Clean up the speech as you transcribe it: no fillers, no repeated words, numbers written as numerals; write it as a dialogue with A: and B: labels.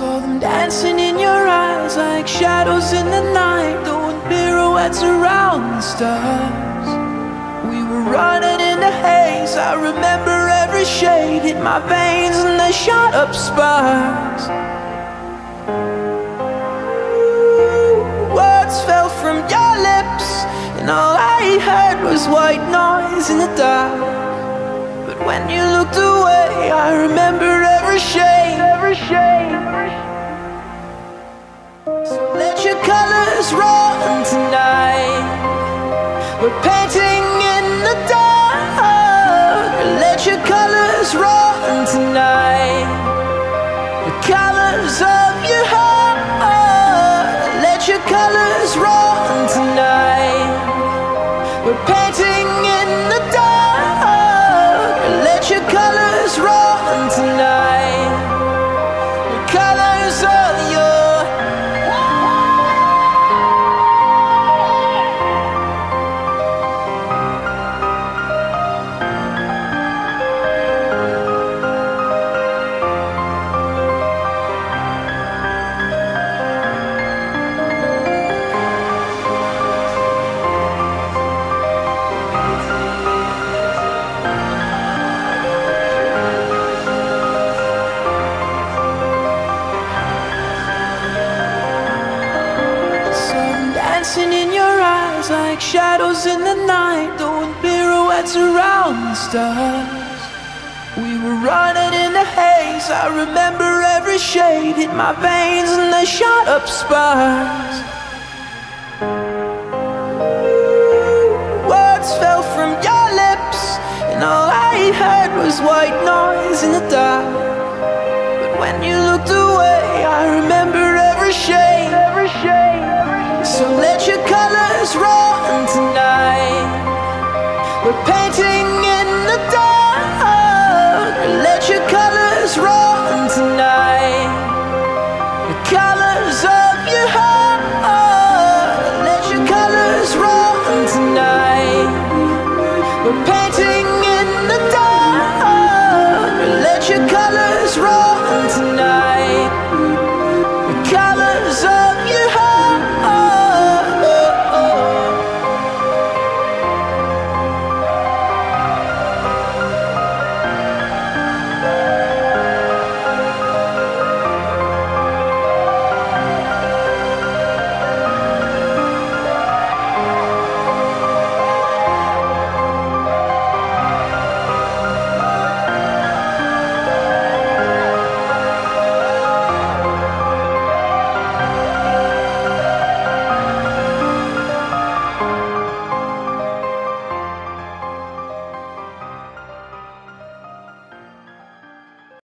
A: Saw them dancing in your eyes like shadows in the night, doing pirouettes around the stars. We were running in the haze, I remember every shade hit my veins and they shot up sparks. Words fell from your lips and all I heard was white noise in the dark. But when you looked away, I remember every shade, every shade. So let your colors run tonight, we're painting in the dark. Let your colors run tonight, the colors of your heart. Let your colors run tonight, we're painting in the dark. Let your colors run tonight, the colors of your dancing in your eyes like shadows in the night, doing pirouettes around the stars. We were running in the haze, I remember every shade hit my veins and they shot up sparks. Words fell from your lips and all I heard was white noise in the dark. But when you looked away,